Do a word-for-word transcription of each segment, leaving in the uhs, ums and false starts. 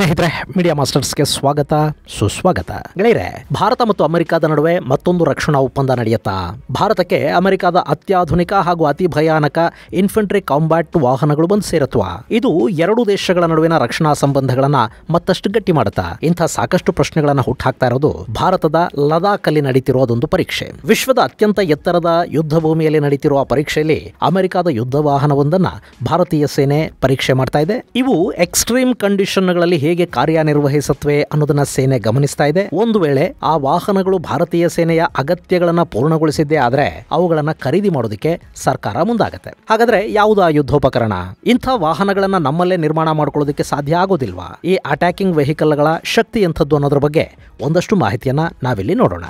ಸ್ನೇಹಿತರೆ, ಮೀಡಿಯಾ ಮಾಸ್ಟರ್ಸ್ಗೆ ಸ್ವಾಗತ ಸುಸ್ವಾಗತ. ಗೆಳೆಯರೆ, ಭಾರತ ಮತ್ತು ಅಮೆರಿಕದ ನಡುವೆ ಮತ್ತೊಂದು ರಕ್ಷಣಾ ಒಪ್ಪಂದ ನಡೆಯುತ್ತಾ? ಭಾರತಕ್ಕೆ ಅಮೆರಿಕದ ಅತ್ಯಾಧುನಿಕ ಹಾಗೂ ಅತಿ ಭಯಾನಕ ಇನ್ಫೆಂಟ್ರಿ ಕಾಂಬ್ಯಾಟ್ ವಾಹನಗಳು ಬಂದು ಸೇರುತ್ತವಾ? ಇದು ಎರಡು ದೇಶಗಳ ನಡುವಿನ ರಕ್ಷಣಾ ಸಂಬಂಧಗಳನ್ನ ಮತ್ತಷ್ಟು ಗಟ್ಟಿ ಮಾಡುತ್ತಾ? ಇಂಥ ಸಾಕಷ್ಟು ಪ್ರಶ್ನೆಗಳನ್ನ ಹುಟ್ಟಾಕ್ತಾ ಇರೋದು ಭಾರತದ ಲದಾಖ್ ಅಲ್ಲಿ ನಡೀತಿರೋದೊಂದು ಪರೀಕ್ಷೆ. ವಿಶ್ವದ ಅತ್ಯಂತ ಎತ್ತರದ ಯುದ್ಧ ಭೂಮಿಯಲ್ಲಿ ನಡೀತಿರುವ ಪರೀಕ್ಷೆಯಲ್ಲಿ ಅಮೆರಿಕದ ಯುದ್ಧ ವಾಹನವೊಂದನ್ನ ಭಾರತೀಯ ಸೇನೆ ಪರೀಕ್ಷೆ ಮಾಡ್ತಾ ಇದೆ. ಇವು ಎಕ್ಸ್ಟ್ರೀಮ್ ಕಂಡೀಷನ್ಗಳಲ್ಲಿ ಹೇಗೆ ಕಾರ್ಯನಿರ್ವಹಿಸುತ್ತವೆ ಅನ್ನೋದನ್ನ ಸೇನೆ ಗಮನಿಸ್ತಾ ಇದೆ. ಒಂದು ವೇಳೆ ಆ ವಾಹನಗಳು ಭಾರತೀಯ ಸೇನೆಯ ಅಗತ್ಯಗಳನ್ನ ಪೂರ್ಣಗೊಳಿಸಿದ್ದೇ ಆದ್ರೆ ಅವುಗಳನ್ನ ಖರೀದಿ ಮಾಡೋದಕ್ಕೆ ಸರ್ಕಾರ ಮುಂದಾಗತ್ತೆ. ಹಾಗಾದ್ರೆ ಯಾವುದು ಆ ಯುದ್ಧೋಪಕರಣ? ಇಂಥ ವಾಹನಗಳನ್ನ ನಮ್ಮಲ್ಲೇ ನಿರ್ಮಾಣ ಮಾಡ್ಕೊಳ್ಳೋದಕ್ಕೆ ಸಾಧ್ಯ ಆಗೋದಿಲ್ವಾ? ಈ ಅಟ್ಯಾಕಿಂಗ್ ವೆಹಿಕಲ್ಗಳ ಶಕ್ತಿ ಎಂಥದ್ದು ಅನ್ನೋದ್ರ ಬಗ್ಗೆ ಒಂದಷ್ಟು ಮಾಹಿತಿಯನ್ನ ನಾವಿಲ್ಲಿ ನೋಡೋಣ.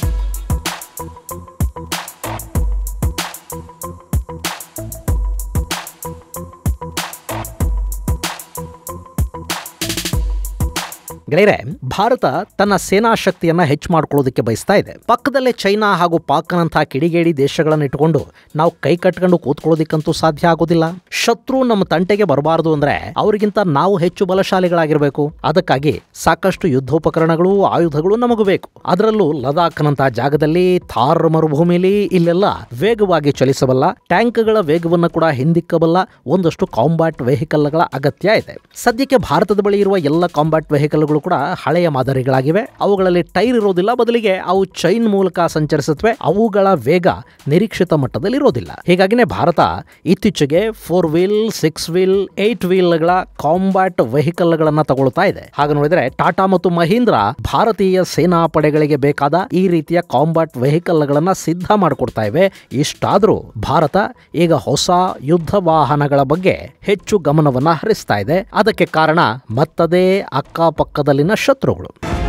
ಗೆಳೆಯರೆ, ಭಾರತ ತನ್ನ ಸೇನಾ ಶಕ್ತಿಯನ್ನ ಹೆಚ್ಚು ಮಾಡ್ಕೊಳ್ಳೋದಕ್ಕೆ ಬಯಸ್ತಾ ಇದೆ. ಪಕ್ಕದಲ್ಲೇ ಚೈನಾ ಹಾಗೂ ಪಾಕ್ನಂತಹ ಕಿಡಿಗೇಡಿ ದೇಶಗಳನ್ನು ಇಟ್ಟುಕೊಂಡು ನಾವು ಕೈ ಕಟ್ಕೊಂಡು ಕೂತ್ಕೊಳ್ಳೋದಿಕ್ಕಂತೂ ಸಾಧ್ಯ ಆಗೋದಿಲ್ಲ. ಶತ್ರು ನಮ್ಮ ತಂಟೆಗೆ ಬರಬಾರದು ಅಂದ್ರೆ ಅವರಿಗಿಂತ ನಾವು ಹೆಚ್ಚು ಬಲಶಾಲಿಗಳಾಗಿರಬೇಕು. ಅದಕ್ಕಾಗಿ ಸಾಕಷ್ಟು ಯುದ್ಧೋಪಕರಣಗಳು, ಆಯುಧಗಳು ನಮಗೂ ಬೇಕು. ಅದರಲ್ಲೂ ಲದಾಖ್ನಂತಹ ಜಾಗದಲ್ಲಿ, ಥಾರ್ ಮರುಭೂಮಿಲಿ ಇಲ್ಲೆಲ್ಲ ವೇಗವಾಗಿ ಚಲಿಸಬಲ್ಲ, ಟ್ಯಾಂಕ್ಗಳ ವೇಗವನ್ನು ಕೂಡ ಹಿಂದಿಕ್ಕಬಲ್ಲ ಒಂದಷ್ಟು ಕಾಂಬ್ಯಾಟ್ ವೆಹಿಕಲ್ಗಳ ಅಗತ್ಯ ಇದೆ. ಸದ್ಯಕ್ಕೆ ಭಾರತದ ಬಳಿ ಇರುವ ಎಲ್ಲ ಕಾಂಬ್ಯಾಟ್ ವೆಹಿಕಲ್ಗಳು ಕೂಡ ಹಳೆಯ ಮಾದರಿಗಳಾಗಿವೆ. ಅವುಗಳಲ್ಲಿ ಟೈರ್ ಇರೋದಿಲ್ಲ, ಬದಲಿಗೆ ಅವು ಚೈನ್ ಮೂಲಕ ಸಂಚರಿಸುತ್ತವೆ. ಅವುಗಳ ವೇಗ ನಿರೀಕ್ಷಿತ ಮಟ್ಟದಲ್ಲಿ ಇರೋದಿಲ್ಲ. ಹೀಗಾಗಿನೇ ಭಾರತ ಇತ್ತೀಚೆಗೆ four wheel, six wheel, eight ವೀಲ್ಗಳ ಕಾಂಬ್ಯಾಟ್ ವೆಹಿಕಲ್ ಗಳನ್ನ ತಗೊಳ್ತಾ ಇದೆ. ಹಾಗೆ ನೋಡಿದ್ರೆ ಟಾಟಾ ಮತ್ತು ಮಹೀಂದ್ರ ಭಾರತೀಯ ಸೇನಾ ಪಡೆಗಳಿಗೆ ಬೇಕಾದ ಈ ರೀತಿಯ ಕಾಂಬ್ಯಾಟ್ ವೆಹಿಕಲ್ ಗಳನ್ನ ಸಿದ್ಧ ಮಾಡಿಕೊಡ್ತಾ ಇವೆ. ಇಷ್ಟಾದ್ರೂ ಭಾರತ ಈಗ ಹೊಸ ಯುದ್ಧ ವಾಹನಗಳ ಬಗ್ಗೆ ಹೆಚ್ಚು ಗಮನವನ್ನ ಹರಿಸ್ತಾ ಇದೆ. ಅದಕ್ಕೆ ಕಾರಣ ಮತ್ತದೇ ಅಕ್ಕಪಕ್ಕದಲ್ಲಿನ ಶತ್ರುಗಳು.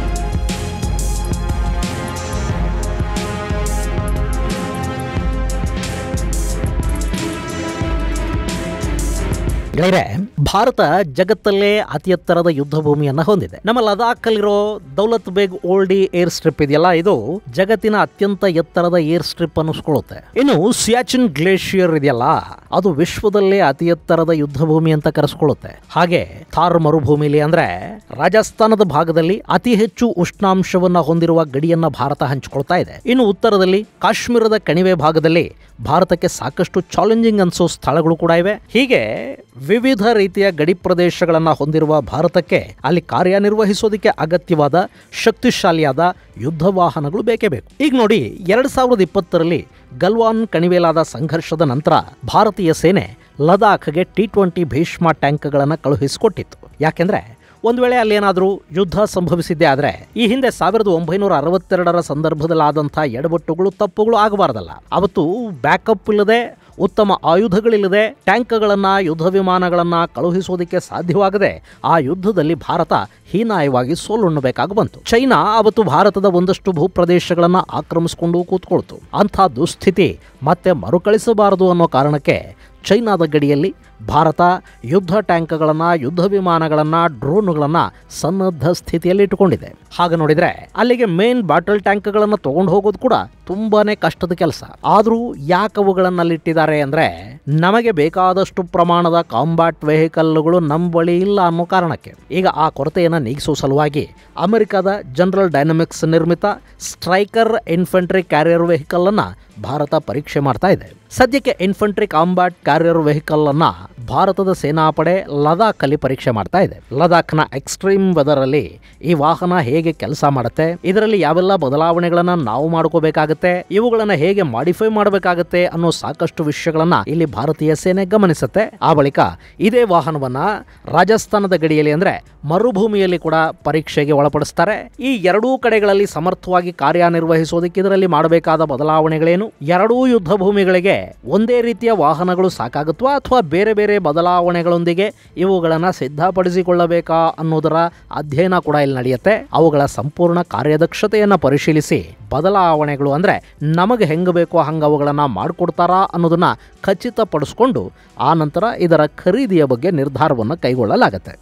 ಗೆಳೆಯರೆ, ಭಾರತ ಜಗತ್ತಲ್ಲೇ ಅತಿ ಎತ್ತರದ ಯುದ್ಧ ಭೂಮಿಯನ್ನ ಹೊಂದಿದೆ. ನಮ್ಮ ಲದಾಖ್ ಅಲ್ಲಿರೋ ದೌಲತ್ ಬೇಗ್ ಓಲ್ಡಿ ಏರ್ ಸ್ಟ್ರಿಪ್ ಇದೆಯಲ್ಲ, ಇದು ಜಗತ್ತಿನ ಅತ್ಯಂತ ಎತ್ತರದ ಏರ್ ಸ್ಟ್ರಿಪ್ ಅನ್ನಿಸ್ಕೊಳ್ಳುತ್ತೆ. ಇನ್ನು ಸಿಯಾಚಿನ್ ಗ್ಲೇಷಿಯರ್ ಇದೆಯಲ್ಲ, ಅದು ವಿಶ್ವದಲ್ಲೇ ಅತಿ ಎತ್ತರದ ಯುದ್ಧ ಭೂಮಿ ಅಂತ ಕರೆಸ್ಕೊಳ್ಳುತ್ತೆ. ಹಾಗೆ ಥಾರ್ ಮರುಭೂಮಿಲಿ ಅಂದ್ರೆ ರಾಜಸ್ಥಾನದ ಭಾಗದಲ್ಲಿ ಅತಿ ಹೆಚ್ಚು ಉಷ್ಣಾಂಶವನ್ನ ಹೊಂದಿರುವ ಗಡಿಯನ್ನ ಭಾರತ ಹಂಚಿಕೊಳ್ತಾ ಇದೆ. ಇನ್ನು ಉತ್ತರದಲ್ಲಿ ಕಾಶ್ಮೀರದ ಕಣಿವೆ ಭಾಗದಲ್ಲಿ ಭಾರತಕ್ಕೆ ಸಾಕಷ್ಟು ಚಾಲೆಂಜಿಂಗ್ ಅನ್ಸೋ ಸ್ಥಳಗಳು ಕೂಡ ಇವೆ. ಹೀಗೆ ವಿವಿಧ ರೀತಿಯ ಗಡಿ ಪ್ರದೇಶಗಳನ್ನ ಹೊಂದಿರುವ ಭಾರತಕ್ಕೆ ಅಲ್ಲಿ ಕಾರ್ಯನಿರ್ವಹಿಸೋದಕ್ಕೆ ಅಗತ್ಯವಾದ ಶಕ್ತಿಶಾಲಿಯಾದ ಯುದ್ಧ ವಾಹನಗಳು ಬೇಕೇ ಬೇಕು. ಈಗ ನೋಡಿ, ಎರಡ್ ಸಾವಿರದ ಇಪ್ಪತ್ತರಲ್ಲಿ ಗಲ್ವಾನ್ ಕಣಿವೆಲಾದ ಸಂಘರ್ಷದ ನಂತರ ಭಾರತೀಯ ಸೇನೆ ಲದಾಖ್ಗೆ ಟಿ ಟ್ವೆಂಟಿ ಭೀಷ್ಮ ಟ್ಯಾಂಕ್ಗಳನ್ನು ಕಳುಹಿಸಿಕೊಟ್ಟಿತ್ತು. ಯಾಕೆಂದ್ರೆ ಒಂದು ವೇಳೆ ಅಲ್ಲೇನಾದರೂ ಯುದ್ಧ ಸಂಭವಿಸಿದ್ದೇ ಆದರೆ ಈ ಹಿಂದೆ ಸಾವಿರದ ಒಂಬೈನೂರ ಅರವತ್ತೆರಡರ ಸಂದರ್ಭದಲ್ಲಾದಂಥ ಎಡವಟ್ಟುಗಳು, ತಪ್ಪುಗಳು ಆಗಬಾರ್ದಲ್ಲ. ಅವತ್ತು ಬ್ಯಾಕಪ್ ಇಲ್ಲದೆ, ಉತ್ತಮ ಆಯುಧಗಳಿಲ್ಲದೆ ಟ್ಯಾಂಕ್ಗಳನ್ನು, ಯುದ್ಧ ವಿಮಾನಗಳನ್ನು ಕಳುಹಿಸೋದಕ್ಕೆ ಸಾಧ್ಯವಾಗದೆ ಆ ಯುದ್ಧದಲ್ಲಿ ಭಾರತ ಹೀನಾಯವಾಗಿ ಸೋಲುಣ್ಣಬೇಕಾಗಿ ಬಂತು. ಚೈನಾ ಅವತ್ತು ಭಾರತದ ಒಂದಷ್ಟು ಭೂಪ್ರದೇಶಗಳನ್ನು ಆಕ್ರಮಿಸಿಕೊಂಡು ಕೂತ್ಕೊಳ್ತು. ಅಂಥ ದುಸ್ಥಿತಿ ಮತ್ತೆ ಮರುಕಳಿಸಬಾರದು ಅನ್ನೋ ಕಾರಣಕ್ಕೆ ಚೈನಾದ ಗಡಿಯಲ್ಲಿ ಭಾರತ ಯುದ್ಧ ಟ್ಯಾಂಕ್ಗಳನ್ನು, ಯುದ್ಧ ವಿಮಾನಗಳನ್ನು, ಡ್ರೋನ್ಗಳನ್ನು ಸನ್ನದ್ಧ ಸ್ಥಿತಿಯಲ್ಲಿ ಇಟ್ಟುಕೊಂಡಿದೆ. ಹಾಗೆ ನೋಡಿದ್ರೆ ಅಲ್ಲಿಗೆ ಮೇನ್ ಬಾಟಲ್ ಟ್ಯಾಂಕ್ಗಳನ್ನು ತಗೊಂಡು ಹೋಗೋದು ಕೂಡ ತುಂಬಾನೇ ಕಷ್ಟದ ಕೆಲಸ. ಆದರೂ ಯಾಕೆ ಅವುಗಳನ್ನು ಅಲ್ಲಿಟ್ಟಿದ್ದಾರೆ ಅಂದ್ರೆ ನಮಗೆ ಬೇಕಾದಷ್ಟು ಪ್ರಮಾಣದ ಕಾಂಬ್ಯಾಟ್ ವೆಹಿಕಲ್ಗಳು ನಮ್ಮ ಬಳಿ ಇಲ್ಲ ಅನ್ನೋ ಕಾರಣಕ್ಕೆ. ಈಗ ಆ ಕೊರತೆಯನ್ನು ನೀಗಿಸುವ ಸಲುವಾಗಿ ಅಮೆರಿಕದ ಜನರಲ್ ಡೈನಮಿಕ್ಸ್ ನಿರ್ಮಿತ ಸ್ಟ್ರೈಕರ್ ಇನ್ಫೆಂಟ್ರಿ ಕ್ಯಾರಿಯರ್ ವೆಹಿಕಲ್ ಅನ್ನ ಭಾರತ ಪರೀಕ್ಷೆ ಮಾಡ್ತಾ ಇದೆ. ಸದ್ಯಕ್ಕೆ ಇನ್ಫೆಂಟ್ರಿ ಕಾಂಬ್ಯಾಟ್ ಕ್ಯಾರಿಯರ್ ವೆಹಿಕಲ್ ಅನ್ನ ಭಾರತದ ಸೇನಾಪಡೆ ಲದಾಖ್ ಅಲ್ಲಿ ಪರೀಕ್ಷೆ ಮಾಡ್ತಾ ಇದೆ. ಲದಾಖ್ನ ಎಕ್ಸ್ಟ್ರೀಮ್ ವೆದರ್ ಅಲ್ಲಿ ಈ ವಾಹನ ಹೇಗೆ ಕೆಲಸ ಮಾಡುತ್ತೆ, ಇದರಲ್ಲಿ ಯಾವೆಲ್ಲ ಬದಲಾವಣೆಗಳನ್ನ ನಾವು ಮಾಡ್ಕೋಬೇಕಾಗತ್ತೆ, ಇವುಗಳನ್ನ ಹೇಗೆ ಮಾಡಿಫೈ ಮಾಡಬೇಕಾಗತ್ತೆ ಅನ್ನೋ ಸಾಕಷ್ಟು ವಿಷಯಗಳನ್ನ ಇಲ್ಲಿ ಭಾರತೀಯ ಸೇನೆ ಗಮನಿಸುತ್ತೆ. ಆ ಬಳಿಕ ಇದೇ ವಾಹನವನ್ನ ರಾಜಸ್ಥಾನದ ಗಡಿಯಲ್ಲಿ ಅಂದ್ರೆ ಮರುಭೂಮಿಯಲ್ಲಿ ಕೂಡ ಪರೀಕ್ಷೆಗೆ ಒಳಪಡಿಸ್ತಾರೆ. ಈ ಎರಡೂ ಕಡೆಗಳಲ್ಲಿ ಸಮರ್ಥವಾಗಿ ಕಾರ್ಯನಿರ್ವಹಿಸೋದಕ್ಕೆ ಇದರಲ್ಲಿ ಮಾಡಬೇಕಾದ ಬದಲಾವಣೆಗಳೇನು, ಎರಡೂ ಯುದ್ಧ ಭೂಮಿಗಳಿಗೆ ಒಂದೇ ರೀತಿಯ ವಾಹನಗಳು ಸಾಕಾಗುತ್ತವಾ ಅಥವಾ ಬೇರೆ ಬೇರೆ ಬದಲಾವಣೆಗಳೊಂದಿಗೆ ಇವುಗಳನ್ನು ಸಿದ್ಧಪಡಿಸಿಕೊಳ್ಳಬೇಕಾ ಅನ್ನೋದರ ಅಧ್ಯಯನ ಕೂಡ ಇಲ್ಲಿ ನಡೆಯುತ್ತೆ. ಅವುಗಳ ಸಂಪೂರ್ಣ ಕಾರ್ಯದಕ್ಷತೆಯನ್ನು ಪರಿಶೀಲಿಸಿ ಬದಲಾವಣೆಗಳು ಅಂದ್ರೆ ನಮಗೆ ಹೆಂಗೆ ಬೇಕೋ ಹಂಗೆ ಅವುಗಳನ್ನು ಮಾಡಿಕೊಡ್ತಾರಾ ಅನ್ನೋದನ್ನ ಖಚಿತಪಡಿಸ್ಕೊಂಡು ಆ ನಂತರ ಇದರ ಖರೀದಿಯ ಬಗ್ಗೆ ನಿರ್ಧಾರವನ್ನು ಕೈಗೊಳ್ಳಲಾಗುತ್ತೆ.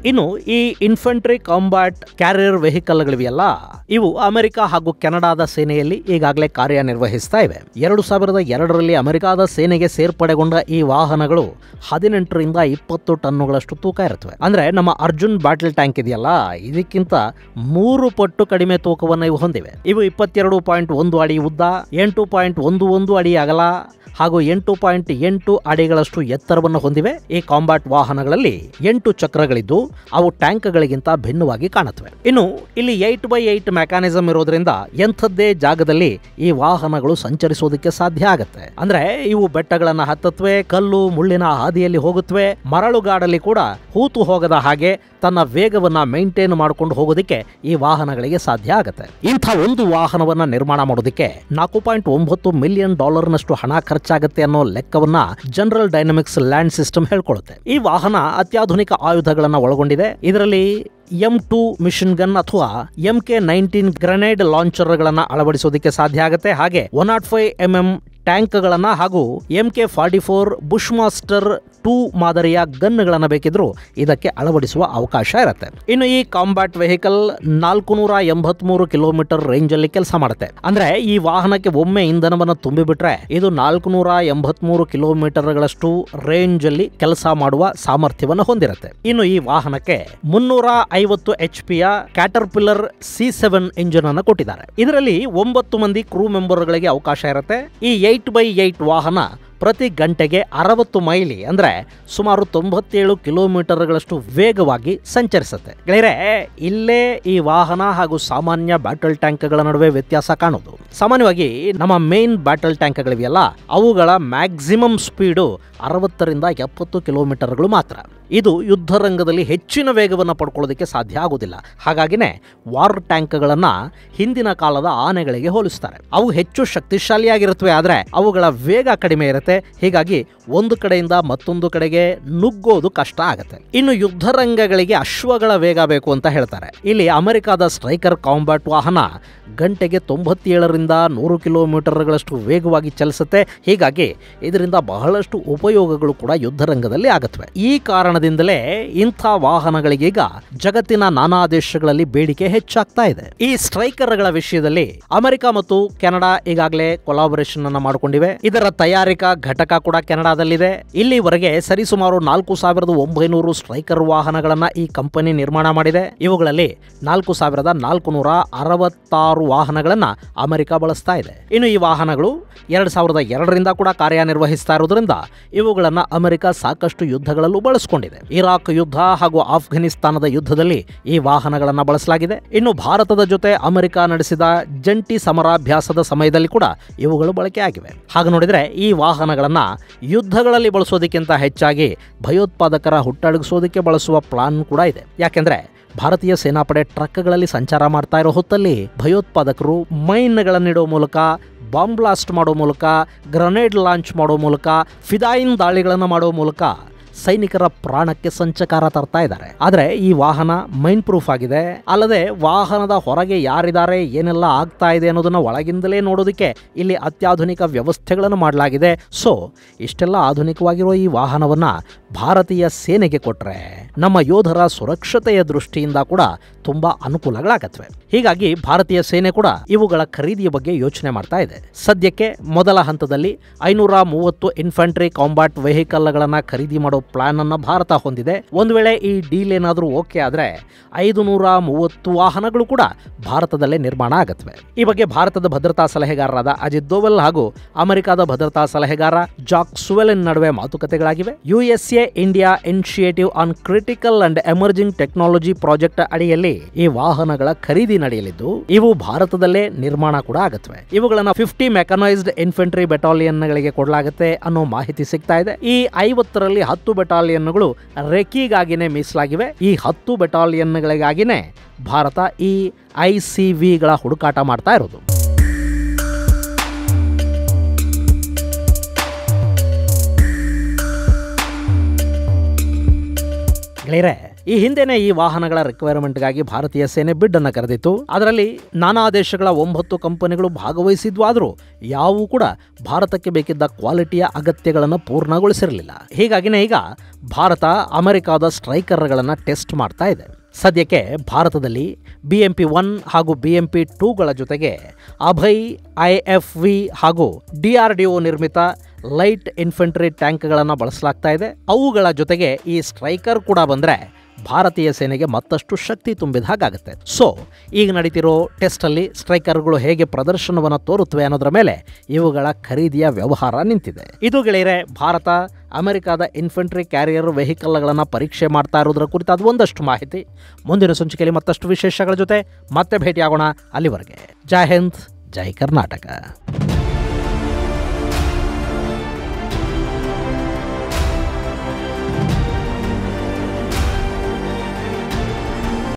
ಇನ್ನು ಈ ಇನ್ಫಂಟ್ರಿ ಕಾಂಬ್ಯಾಟ್ ಕ್ಯಾರಿಯರ್ ವೆಹಿಕಲ್ಗಳಿವೆಯಲ್ಲ, ಇವು ಅಮೆರಿಕ ಹಾಗೂ ಕೆನಡಾದ ಸೇನೆಯಲ್ಲಿ ಈಗಾಗಲೇ ಕಾರ್ಯನಿರ್ವಹಿಸ್ತಾ ಇವೆ. ಎರಡು ಸಾವಿರದ ಎರಡರಲ್ಲಿ ಅಮೆರಿಕಾದ ಸೇನೆಗೆ ಸೇರ್ಪಡೆಗೊಂಡ ಈ ವಾಹನಗಳು ಹದಿನೆಂಟರಿಂದ ಇಪ್ಪತ್ತು ಟನ್ನುಗಳಷ್ಟು ತೂಕ ಇರುತ್ತವೆ. ಅಂದ್ರೆ ನಮ್ಮ ಅರ್ಜುನ್ ಬ್ಯಾಟಲ್ ಟ್ಯಾಂಕ್ ಇದೆಯಲ್ಲ, ಇದಕ್ಕಿಂತ ಮೂರು ಪಟ್ಟು ಕಡಿಮೆ ತೂಕವನ್ನು ಇವು ಹೊಂದಿವೆ. ಇವು ಇಪ್ಪತ್ತೆರಡು ಪಾಯಿಂಟ್ ಒಂದು ಅಡಿ ಉದ್ದ, ಎಂಟು ಪಾಯಿಂಟ್ ಒಂದು ಒಂದು ಅಡಿ ಅಗಲ ಹಾಗೂ ಎಂಟು ಪಾಯಿಂಟ್ ಎಂಟು ಅಡಿಗಳಷ್ಟು ಎತ್ತರವನ್ನು ಹೊಂದಿವೆ. ಈ ಕಾಂಬ್ಯಾಟ್ ವಾಹನಗಳಲ್ಲಿ ಎಂಟು ಚಕ್ರಗಳಿದ್ದು ಅವು ಟ್ಯಾಂಕ್ಗಳಿಗಿಂತ ಭಿನ್ನವಾಗಿ ಕಾಣುತ್ತವೆ. ಇನ್ನು ಇಲ್ಲಿ ಏಟ್ ಬೈ ಏಟ್ ಮೆಕ್ಯಾನಿಸಮ್ ಇರೋದ್ರಿಂದ ಎಂಥದ್ದೇ ಜಾಗದಲ್ಲಿ ಈ ವಾಹನಗಳು ಸಂಚರಿಸೋದಕ್ಕೆ ಸಾಧ್ಯ ಆಗುತ್ತೆ. ಅಂದ್ರೆ ಇವು ಬೆಟ್ಟಗಳನ್ನ ಹತ್ತತ್ವೆ, ಕಲ್ಲು ಮುಳ್ಳಿನ ಹಾದಿಯಲ್ಲಿ ಹೋಗುತ್ತವೆ, ಮರಳುಗಾಡಲ್ಲಿ ಕೂಡ ಹೂತು ಹೋಗದ ಹಾಗೆ ತನ್ನ ವೇಗವನ್ನ ಮೇಂಟೈನ್ ಮಾಡಿಕೊಂಡು ಹೋಗೋದಕ್ಕೆ ಈ ವಾಹನಗಳಿಗೆ ಸಾಧ್ಯ ಆಗುತ್ತೆ. ಇಂಥ ಒಂದು ವಾಹನವನ್ನ ನಿರ್ಮಾಣ ಮಾಡೋದಕ್ಕೆ ನಾಲ್ಕು ಪಾಯಿಂಟ್ ಒಂಬತ್ತು ಮಿಲಿಯನ್ ಡಾಲರ್ನಷ್ಟು ಹಣ ಖರ್ಚಾಗುತ್ತೆ ಅನ್ನೋ ಲೆಕ್ಕವನ್ನ ಜನರಲ್ ಡೈನಮಿಕ್ಸ್ ಲ್ಯಾಂಡ್ ಸಿಸ್ಟಮ್ ಹೇಳ್ಕೊಳ್ಳುತ್ತೆ. ಈ ವಾಹನ ಅತ್ಯಾಧುನಿಕ ಆಯುಧಗಳನ್ನ ಒಳಗೊಂಡಿದೆ. ಇದರಲ್ಲಿ ಎಂ ಟು ಮಿಷನ್ ಗನ್ ಅಥವಾ M K nineteen grenade launcher ಗಳನ್ನ ಅಳವಡಿಸೋದಕ್ಕೆ ಸಾಧ್ಯ ಆಗುತ್ತೆ. ಹಾಗೆ one nought five M M tank ಗಳನ್ನ ಹಾಗೂ M K forty four Bushmaster two ಮಾದರಿಯ ಗನ್ಗಳನ್ನ ಬೇಕಿದ್ರೂ ಇದಕ್ಕೆ ಅಳವಡಿಸುವ ಅವಕಾಶ ಇರುತ್ತೆ. ಇನ್ನು ಈ ಕಾಂಬ್ಯಾಟ್ ವೆಹಿಕಲ್ ನಾಲ್ಕು ನೂರ ಎಂಬತ್ ಮೂರು ಕಿಲೋಮೀಟರ್ ರೇಂಜ್ ಅಲ್ಲಿ ಕೆಲಸ ಮಾಡುತ್ತೆ. ಅಂದ್ರೆ ಈ ವಾಹನಕ್ಕೆ ಒಮ್ಮೆ ಇಂಧನವನ್ನು ತುಂಬಿಬಿಟ್ರೆ ಇದು ನಾಲ್ಕು ನೂರ ಎಂಬತ್ ಮೂರು ಕಿಲೋಮೀಟರ್ ಗಳಷ್ಟು ರೇಂಜ್ ಅಲ್ಲಿ ಕೆಲಸ ಮಾಡುವ ಸಾಮರ್ಥ್ಯವನ್ನು ಹೊಂದಿರುತ್ತೆ. ಇನ್ನು ಈ ವಾಹನಕ್ಕೆ ಮುನ್ನೂರ ಐವತ್ತು ಎಚ್ ಪಿಯ Caterpillar C seven engine ಅನ್ನು ಕೊಟ್ಟಿದ್ದಾರೆ. ಇದರಲ್ಲಿ ಒಂಬತ್ತು ಮಂದಿ ಕ್ರೂ ಮೆಂಬರ್ ಗಳಿಗೆ ಅವಕಾಶ ಇರುತ್ತೆ. ಈ ಏಟ್ ಬೈ ಏಟ್ ವಾಹನ ಪ್ರತಿ ಗಂಟೆಗೆ ಅರವತ್ತು ಮೈಲಿ ಅಂದ್ರೆ ಸುಮಾರು ತೊಂಬತ್ತೇಳು ಕಿಲೋಮೀಟರ್ಗಳಷ್ಟು ವೇಗವಾಗಿ ಸಂಚರಿಸುತ್ತೆ. ಗೆಳೆಯರೆ, ಇಲ್ಲೇ ಈ ವಾಹನ ಹಾಗೂ ಸಾಮಾನ್ಯ ಬ್ಯಾಟಲ್ ಟ್ಯಾಂಕ್ಗಳ ನಡುವೆ ವ್ಯತ್ಯಾಸ ಕಾಣೋದು. ಸಾಮಾನ್ಯವಾಗಿ ನಮ್ಮ ಮೇನ್ ಬ್ಯಾಟಲ್ ಟ್ಯಾಂಕ್ಗಳಿವೆಯಲ್ಲ, ಅವುಗಳ ಮ್ಯಾಕ್ಸಿಮಮ್ ಸ್ಪೀಡು ಅರವತ್ತರಿಂದ ಎಪ್ಪತ್ತು ಕಿಲೋಮೀಟರ್ಗಳು ಮಾತ್ರ. ಇದು ಯುದ್ಧ ರಂಗದಲ್ಲಿ ಹೆಚ್ಚಿನ ವೇಗವನ್ನು ಪಡ್ಕೊಳ್ಳೋದಕ್ಕೆ ಸಾಧ್ಯ ಆಗುವುದಿಲ್ಲ. ಹಾಗಾಗಿನೇ ವಾರ್ ಟ್ಯಾಂಕ್ಗಳನ್ನ ಹಿಂದಿನ ಕಾಲದ ಆನೆಗಳಿಗೆ ಹೋಲಿಸ್ತಾರೆ. ಅವು ಹೆಚ್ಚು ಶಕ್ತಿಶಾಲಿಯಾಗಿರುತ್ತವೆ, ಆದರೆ ಅವುಗಳ ವೇಗ ಕಡಿಮೆ ಇರುತ್ತೆ. ಹೀಗಾಗಿ ಒಂದು ಕಡೆಯಿಂದ ಮತ್ತೊಂದು ಕಡೆಗೆ ನುಗ್ಗೋದು ಕಷ್ಟ ಆಗುತ್ತೆ. ಇನ್ನು ಯುದ್ಧ ರಂಗಗಳಿಗೆ ಅಶ್ವಗಳ ವೇಗ ಬೇಕು ಅಂತ ಹೇಳ್ತಾರೆ. ಇಲ್ಲಿ ಅಮೆರಿಕಾದ ಸ್ಟ್ರೈಕರ್ ಕಾಂಬ್ಯಾಟ್ ವಾಹನ ಗಂಟೆಗೆ ತೊಂಬತ್ತೇಳರಿಂದ ನೂರು ಕಿಲೋಮೀಟರ್ಗಳಷ್ಟು ವೇಗವಾಗಿ ಚಲಿಸುತ್ತೆ. ಹೀಗಾಗಿ ಇದರಿಂದ ಬಹಳಷ್ಟು ಉಪಯೋಗಗಳು ಕೂಡ ಯುದ್ಧ ರಂಗದಲ್ಲಿ ಆಗುತ್ತವೆ. ಈ ಕಾರಣದಿಂದಲೇ ಇಂಥ ವಾಹನಗಳಿಗೀಗ ಜಗತ್ತಿನ ನಾನಾ ದೇಶಗಳಲ್ಲಿ ಬೇಡಿಕೆ ಹೆಚ್ಚಾಗ್ತಾ ಇದೆ. ಈ ಸ್ಟ್ರೈಕರ್ಗಳ ವಿಷಯದಲ್ಲಿ ಅಮೆರಿಕ ಮತ್ತು ಕೆನಡಾ ಈಗಾಗಲೇ ಕೊಲಾಬರೇಷನ್ ಅನ್ನ ಮಾಡಿಕೊಂಡಿವೆ. ಇದರ ತಯಾರಿಕಾ ಘಟಕ ಕೂಡ ಕೆನಡಾದಲ್ಲಿದೆ. ಇಲ್ಲಿವರೆಗೆ ಸರಿಸುಮಾರು ನಾಲ್ಕು ಸಾವಿರದ ಒಂಬೈನೂರು ಸ್ಟ್ರೈಕರ್ ವಾಹನಗಳನ್ನ ಈ ಕಂಪನಿ ನಿರ್ಮಾಣ ಮಾಡಿದೆ. ಇವುಗಳಲ್ಲಿ ನಾಲ್ಕು ಸಾವಿರದ ನಾಲ್ಕು ನೂರ ಅರವತ್ತಾರು ವಾಹನಗಳನ್ನ ಅಮೆರಿಕ ಬಳಸ್ತಾ ಇದೆ. ಇನ್ನು ಈ ವಾಹನಗಳು ಎರಡ್ ಸಾವಿರದ ಎರಡರಿಂದ ಕೂಡ ಕಾರ್ಯನಿರ್ವಹಿಸ್ತಾ ಇರೋದ್ರಿಂದ ಇವುಗಳನ್ನ ಅಮೆರಿಕ ಸಾಕಷ್ಟು ಯುದ್ಧಗಳಲ್ಲೂ ಬಳಸಿಕೊಂಡಿದೆ. ಇರಾಕ್ ಯುದ್ಧ ಹಾಗೂ ಆಫ್ಘನಿಸ್ತಾನದ ಯುದ್ಧದಲ್ಲಿ ಈ ವಾಹನಗಳನ್ನ ಬಳಸಲಾಗಿದೆ. ಇನ್ನು ಭಾರತದ ಜೊತೆ ಅಮೆರಿಕ ನಡೆಸಿದ ಜಂಟಿ ಸಮರಾಭ್ಯಾಸದ ಸಮಯದಲ್ಲಿ ಕೂಡ ಇವುಗಳು ಬಳಕೆಯಾಗಿವೆ. ಹಾಗೆ ನೋಡಿದ್ರೆ ಈ ವಾಹನಗಳನ್ನ ಯುದ್ಧಗಳಲ್ಲಿ ಬಳಸೋದಕ್ಕಿಂತ ಹೆಚ್ಚಾಗಿ ಭಯೋತ್ಪಾದಕರ ಹುಟ್ಟಡಗಿಸೋದಕ್ಕೆ ಬಳಸುವ ಪ್ಲಾನ್ ಕೂಡ ಇದೆ. ಯಾಕೆಂದ್ರೆ ಭಾರತೀಯ ಸೇನಾಪಡೆ ಟ್ರಕ್ಗಳಲ್ಲಿ ಸಂಚಾರ ಮಾಡ್ತಾ ಇರೋ ಹೊತ್ತಲ್ಲಿ ಭಯೋತ್ಪಾದಕರು ಮೈನ್ಗಳನ್ನಿಡೋ ಮೂಲಕ, ಬಾಂಬ್ ಬ್ಲಾಸ್ಟ್ ಮಾಡೋ ಮೂಲಕ, ಗ್ರೆನೇಡ್ ಲಾಂಚ್ ಮಾಡೋ ಮೂಲಕ, ಫಿದಾಯಿನ್ ದಾಳಿಗಳನ್ನು ಮಾಡೋ ಮೂಲಕ ಸೈನಿಕರ ಪ್ರಾಣಕ್ಕೆ ಸಂಚಕಾರ ತರ್ತಾ ಇದ್ದಾರೆ. ಆದರೆ ಈ ವಾಹನ ಮೈನ್ ಪ್ರೂಫ್ ಆಗಿದೆ. ಅಲ್ಲದೆ ವಾಹನದ ಹೊರಗೆ ಯಾರಿದ್ದಾರೆ, ಏನೆಲ್ಲ ಆಗ್ತಾ ಇದೆ ಅನ್ನೋದನ್ನ ಒಳಗಿಂದಲೇ ನೋಡೋದಕ್ಕೆ ಇಲ್ಲಿ ಅತ್ಯಾಧುನಿಕ ವ್ಯವಸ್ಥೆಗಳನ್ನು ಮಾಡಲಾಗಿದೆ. ಸೊ ಇಷ್ಟೆಲ್ಲ ಆಧುನಿಕವಾಗಿರೋ ಈ ವಾಹನವನ್ನ ಭಾರತೀಯ ಸೇನೆಗೆ ಕೊಟ್ರೆ ನಮ್ಮ ಯೋಧರ ಸುರಕ್ಷತೆಯ ದೃಷ್ಟಿಯಿಂದ ಕೂಡ ತುಂಬಾ ಅನುಕೂಲಗಳಾಗತ್ವೆ. ಹೀಗಾಗಿ ಭಾರತೀಯ ಸೇನೆ ಕೂಡ ಇವುಗಳ ಖರೀದಿಯ ಬಗ್ಗೆ ಯೋಚನೆ ಮಾಡ್ತಾ ಇದೆ. ಸದ್ಯಕ್ಕೆ ಮೊದಲ ಹಂತದಲ್ಲಿ ಐನೂರ ಮೂವತ್ತು ಇನ್ಫಂಟ್ರಿ ಕಾಂಬ್ಯಾಟ್ ವೆಹಿಕಲ್ಗಳನ್ನ ಖರೀದಿ ಮಾಡೋ ಪ್ಲಾನ್ ಅನ್ನ ಭಾರತ ಹೊಂದಿದೆ. ಒಂದು ವೇಳೆ ಈ ಡೀಲ್ ಏನಾದರೂ ಓಕೆ ಆದ್ರೆ ಐದು ನೂರ ಮೂವತ್ತು ವಾಹನಗಳು ಕೂಡ ಭಾರತದಲ್ಲೇ ನಿರ್ಮಾಣ ಆಗತ್ವೆ. ಈ ಬಗ್ಗೆ ಭಾರತದ ಭದ್ರತಾ ಸಲಹೆಗಾರರಾದ ಅಜಿತ್ ದೋವಲ್ ಹಾಗೂ ಅಮೆರಿಕದ ಭದ್ರತಾ ಸಲಹೆಗಾರ ಜಾಕ್ ಸುವೆಲಿನ್ ನಡುವೆ ಮಾತುಕತೆಗಳಾಗಿವೆ. USA India initiative on critical and emerging technology project ಅಡಿಯಲ್ಲಿ ಈ ವಾಹನಗಳ ಖರೀದಿ ನಡೆಯಲಿದ್ದು ಇವು ಭಾರತದಲ್ಲೇ ನಿರ್ಮಾಣ ಕೂಡ ಆಗತ್ವೆ. ಇವುಗಳನ್ನ ಫಿಫ್ಟಿ ಮೆಕನೈಸ್ಡ್ ಇನ್ಫೆಂಟ್ರಿ ಬೆಟಾಲಿಯನ್ಗಳಿಗೆ ಕೊಡಲಾಗುತ್ತೆ ಅನ್ನೋ ಮಾಹಿತಿ ಸಿಗ್ತಾ ಇದೆ. ಈ ಐವತ್ತರಲ್ಲಿ ಹತ್ತು ಬೆಟಾಲಿಯನ್ಗಳು ರೆಕಿಗಾಗಿನೇ ಮೀಸಲಾಗಿವೆ. ಈ ಹತ್ತು ಬೆಟಾಲಿಯನ್ಗಳಿಗಾಗಿನೇ ಭಾರತ ಈ ಐ ಸಿ ವಿಗಳ ಹುಡುಕಾಟ ಮಾಡ್ತಾ ಇರೋದು. ಗೆಳೆಯರೆ, ಈ ಹಿಂದೆನೆ ಈ ವಾಹನಗಳ ರಿಕ್ವೈರ್ಮೆಂಟ್ಗಾಗಿ ಭಾರತೀಯ ಸೇನೆ ಬಿಡ್ ಅನ್ನು ಕರೆದಿತ್ತು. ಅದರಲ್ಲಿ ನಾನಾ ದೇಶಗಳ ಒಂಬತ್ತು ಕಂಪನಿಗಳು ಭಾಗವಹಿಸಿದ್ವಾದರೂ ಯಾವೂ ಕೂಡ ಭಾರತಕ್ಕೆ ಬೇಕಿದ್ದ ಕ್ವಾಲಿಟಿಯ ಅಗತ್ಯಗಳನ್ನು ಪೂರ್ಣಗೊಳಿಸಿರಲಿಲ್ಲ. ಹೀಗಾಗಿನೇ ಈಗ ಭಾರತ ಅಮೆರಿಕಾದ ಸ್ಟ್ರೈಕರ್ಗಳನ್ನು ಟೆಸ್ಟ್ ಮಾಡ್ತಾ ಇದೆ. ಸದ್ಯಕ್ಕೆ ಭಾರತದಲ್ಲಿ ಬಿ ಎಂ ಪಿ ಒನ್ ಹಾಗೂ ಬಿ ಎಂ ಪಿ ಟೂಗಳ ಜೊತೆಗೆ ಅಭಯ್, ಐ ಎಫ್ ವಿ ಹಾಗೂ ಡಿ ಆರ್ ಡಿ ಒ ನಿರ್ಮಿತ ಲೈಟ್ ಇನ್ಫೆಂಟ್ರಿ ಟ್ಯಾಂಕ್ಗಳನ್ನು ಬಳಸಲಾಗ್ತಾ ಇದೆ. ಅವುಗಳ ಜೊತೆಗೆ ಈ ಸ್ಟ್ರೈಕರ್ ಕೂಡ ಬಂದರೆ ಭಾರತೀಯ ಸೇನೆಗೆ ಮತ್ತಷ್ಟು ಶಕ್ತಿ ತುಂಬಿದ ಹಾಗಾಗುತ್ತೆ. ಸೊ ಈಗ ನಡೀತಿರೋ ಟೆಸ್ಟಲ್ಲಿ ಸ್ಟ್ರೈಕರ್ಗಳು ಹೇಗೆ ಪ್ರದರ್ಶನವನ್ನು ತೋರುತ್ತವೆ ಅನ್ನೋದರ ಮೇಲೆ ಇವುಗಳ ಖರೀದಿಯ ವ್ಯವಹಾರ ನಿಂತಿದೆ. ಇದು ಗೆಳೆಯರೆ, ಭಾರತ ಅಮೆರಿಕಾದ ಇನ್ಫೆಂಟ್ರಿ ಕ್ಯಾರಿಯರ್ ವೆಹಿಕಲ್ಗಳನ್ನು ಪರೀಕ್ಷೆ ಮಾಡ್ತಾ ಇರೋದ್ರ ಕುರಿತಾದ ಒಂದಷ್ಟು ಮಾಹಿತಿ. ಮುಂದಿನ ಸಂಚಿಕೆಯಲ್ಲಿ ಮತ್ತಷ್ಟು ವಿಶೇಷಗಳ ಜೊತೆ ಮತ್ತೆ ಭೇಟಿಯಾಗೋಣ. ಅಲ್ಲಿವರೆಗೆ ಜೈ ಹಿಂದ್, ಜೈ ಕರ್ನಾಟಕ.